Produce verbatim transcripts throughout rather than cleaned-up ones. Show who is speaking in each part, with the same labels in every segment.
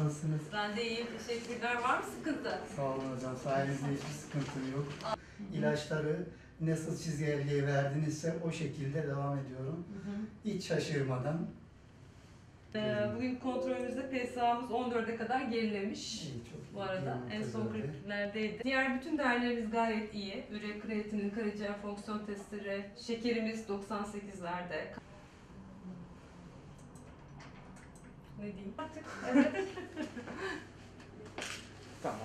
Speaker 1: nasılsınız?
Speaker 2: Ben de iyiyim, teşekkürler. Var mı sıkıntı?
Speaker 1: Sağ olun hocam. Sayenizde hiçbir sıkıntım yok. İlaçları nasıl çizelgeye verdinizse o şekilde devam ediyorum.
Speaker 2: Hı hı.
Speaker 1: Hiç şaşırmadan.
Speaker 2: Ee, bugün kontrolümüzde P S A'mız on dörde kadar gerilemiş.
Speaker 1: İyi, çok
Speaker 2: Bu arada
Speaker 1: iyi,
Speaker 2: en son
Speaker 1: güzeldi.
Speaker 2: kırklardaydı. Diğer bütün değerlerimiz gayet iyi. Üre, kreatinin, karaciğer fonksiyon testleri, şekerimiz doksan sekizlerde. Ne diyeyim artık? Evet.
Speaker 1: Tamam.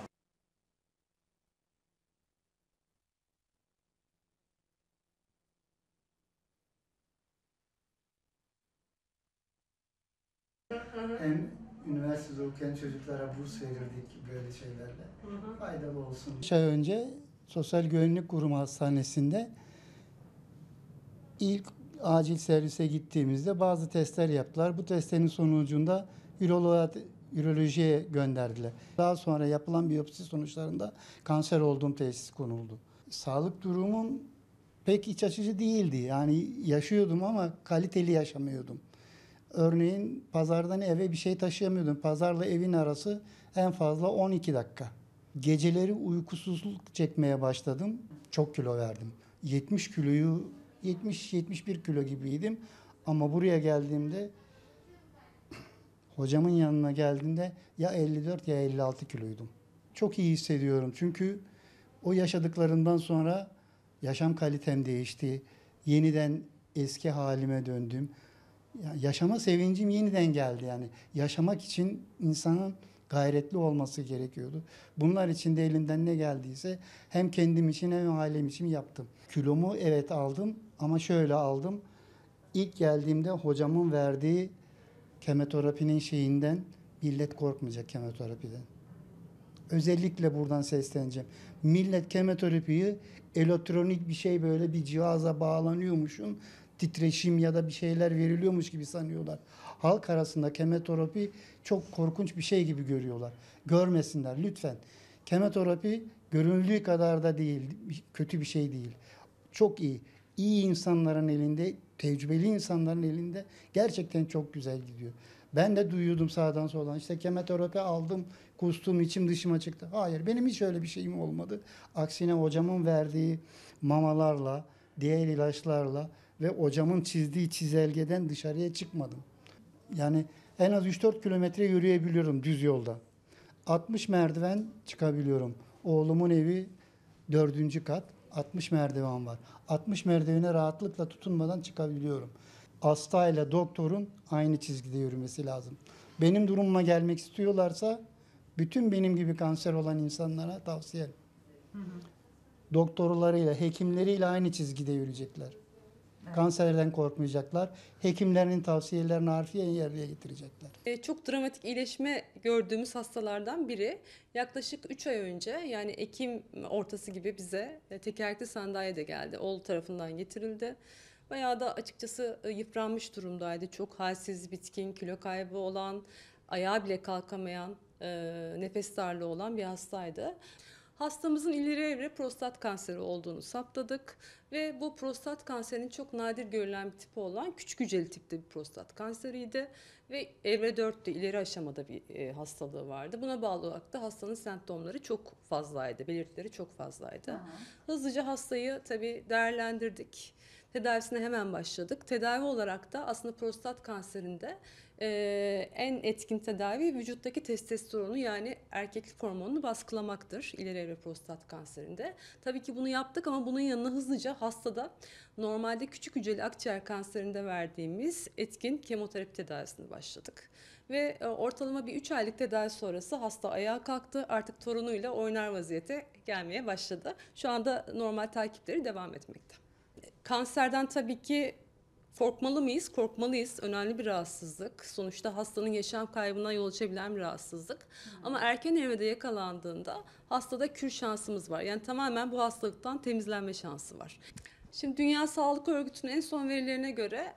Speaker 1: Hem üniversitede okuyan çocuklara burs verirdik böyle şeylerle.
Speaker 2: Hı hı.
Speaker 1: Faydalı olsun. üç ay önce Sosyal Güvenlik Kurumu Hastanesi'nde ilk acil servise gittiğimizde bazı testler yaptılar. Bu testlerin sonucunda üroloğa, ürolojiye gönderdiler. Daha sonra yapılan biyopsi sonuçlarında kanser olduğum teşhis konuldu. Sağlık durumum pek iç açıcı değildi. Yani yaşıyordum ama kaliteli yaşamıyordum. Örneğin pazardan eve bir şey taşıyamıyordum. Pazarla evin arası en fazla on iki dakika. Geceleri uykusuzluk çekmeye başladım. Çok kilo verdim. yetmiş kiloyu yetmiş yetmiş bir kilo gibiydim. Ama buraya geldiğimde hocamın yanına geldiğimde ya elli dört ya elli altı kiloydum. Çok iyi hissediyorum. Çünkü o yaşadıklarımdan sonra yaşam kalitem değişti. Yeniden eski halime döndüm. Ya yaşama sevincim yeniden geldi yani. Yaşamak için insanın gayretli olması gerekiyordu. Bunlar için de elimden ne geldiyse hem kendim için hem ailem için yaptım. Kilomu evet aldım ama şöyle aldım. İlk geldiğimde hocamın verdiği kemoterapinin şeyinden millet korkmayacak kemoterapiden. Özellikle buradan sesleneceğim. Millet kemoterapiyi elektronik bir şey böyle bir cihaza bağlanıyormuşum, titreşim ya da bir şeyler veriliyormuş gibi sanıyorlar. Halk arasında kemoterapi çok korkunç bir şey gibi görüyorlar. Görmesinler lütfen. Kemoterapi göründüğü kadar da değil, kötü bir şey değil. Çok iyi. İyi insanların elinde, tecrübeli insanların elinde gerçekten çok güzel gidiyor. Ben de duyuyordum sağdan soldan. İşte kemoterapi aldım, kustum, içim dışıma çıktı. Hayır, benim hiç öyle bir şeyim olmadı. Aksine hocamın verdiği mamalarla, diğer ilaçlarla ve hocamın çizdiği çizelgeden dışarıya çıkmadım. Yani en az üç dört kilometre yürüyebiliyorum düz yolda. altmış merdiven çıkabiliyorum. Oğlumun evi dördüncü kat. altmış merdiven var. altmış merdivene rahatlıkla tutunmadan çıkabiliyorum. Hasta ile doktorun aynı çizgide yürümesi lazım. Benim durumuma gelmek istiyorlarsa bütün benim gibi kanser olan insanlara tavsiye ederim. Doktorlarıyla, hekimleriyle aynı çizgide yürüyecekler. Evet. Kanserden korkmayacaklar. Hekimlerinin tavsiyelerini harfiyen yerine getirecekler.
Speaker 3: E, çok dramatik iyileşme gördüğümüz hastalardan biri. Yaklaşık üç ay önce, yani Ekim ortası gibi bize e, tekerlekli sandalye de geldi. Oğlu tarafından getirildi. Bayağı da açıkçası e, yıpranmış durumdaydı. Çok halsiz, bitkin, kilo kaybı olan, ayağa bile kalkamayan, e, nefes darlığı olan bir hastaydı. Hastamızın ileri evre prostat kanseri olduğunu saptadık ve bu prostat kanserinin çok nadir görülen bir tipi olan küçük hücreli tipte bir prostat kanseriydi ve evre dörtte ileri aşamada bir e, hastalığı vardı. Buna bağlı olarak da hastanın semptomları çok fazlaydı, belirtileri çok fazlaydı. Aha. Hızlıca hastayı tabii değerlendirdik. Tedavisine hemen başladık. Tedavi olarak da aslında prostat kanserinde e, en etkin tedavi vücuttaki testosteronu, yani erkeklik hormonunu baskılamaktır ileri evre prostat kanserinde. Tabii ki bunu yaptık ama bunun yanına hızlıca hastada normalde küçük hücreli akciğer kanserinde verdiğimiz etkin kemoterapi tedavisine başladık. Ve e, ortalama bir üç aylık tedavi sonrası hasta ayağa kalktı. Artık torunuyla oynar vaziyete gelmeye başladı. Şu anda normal takipleri devam etmekte. Kanserden tabii ki korkmalı mıyız? Korkmalıyız. Önemli bir rahatsızlık. Sonuçta hastanın yaşam kaybına yol açabilen bir rahatsızlık. Hmm. Ama erken evrede yakalandığında hastada kür şansımız var. Yani tamamen bu hastalıktan temizlenme şansı var. Şimdi Dünya Sağlık Örgütü'nün en son verilerine göre,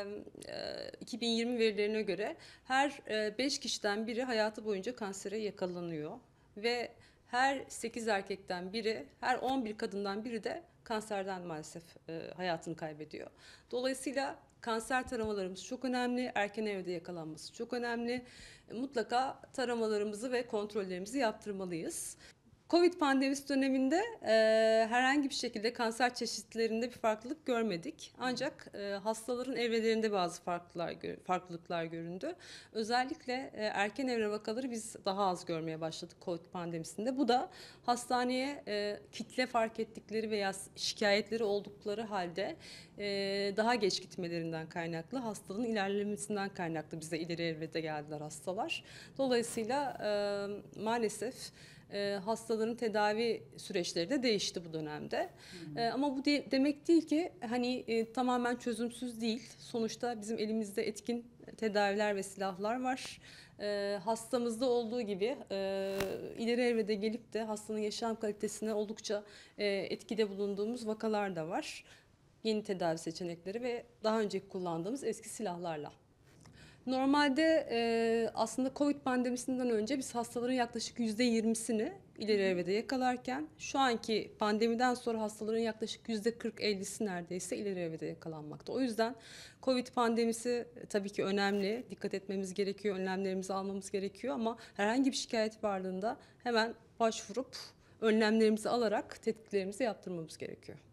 Speaker 3: iki bin yirmi verilerine göre her beş kişiden biri hayatı boyunca kansere yakalanıyor. Ve her sekiz erkekten biri, her on bir kadından biri de kanserden maalesef hayatını kaybediyor. Dolayısıyla Kanser taramalarımız çok önemli. Erken evrede yakalanması çok önemli. Mutlaka taramalarımızı ve kontrollerimizi yaptırmalıyız. Covid pandemisi döneminde e, herhangi bir şekilde kanser çeşitlerinde bir farklılık görmedik. Ancak e, hastaların evrelerinde bazı farklılar, farklılıklar göründü. Özellikle e, erken evre vakaları biz daha az görmeye başladık Covid pandemisinde. Bu da hastaneye e, kitle fark ettikleri veya şikayetleri oldukları halde e, daha geç gitmelerinden kaynaklı, hastalığın ilerlemesinden kaynaklı bize ileri evrede geldiler hastalar. Dolayısıyla e, maalesef E, hastaların tedavi süreçleri de değişti bu dönemde. E, ama bu de, demek değil ki hani e, tamamen çözümsüz değil. Sonuçta bizim elimizde etkin tedaviler ve silahlar var. E, hastamızda olduğu gibi e, ileri evrede gelip de hastanın yaşam kalitesine oldukça e, etkide bulunduğumuz vakalar da var. Yeni tedavi seçenekleri ve daha önceki kullandığımız eski silahlarla. Normalde e, aslında Covid pandemisinden önce biz hastaların yaklaşık yüzde yirmisini ileri evrede yakalarken şu anki pandemiden sonra hastaların yaklaşık yüzde kırk ellisi neredeyse ileri evrede yakalanmakta. O yüzden Covid pandemisi tabii ki önemli, dikkat etmemiz gerekiyor, önlemlerimizi almamız gerekiyor ama herhangi bir şikayet varlığında hemen başvurup önlemlerimizi alarak tetkiklerimizi yaptırmamız gerekiyor.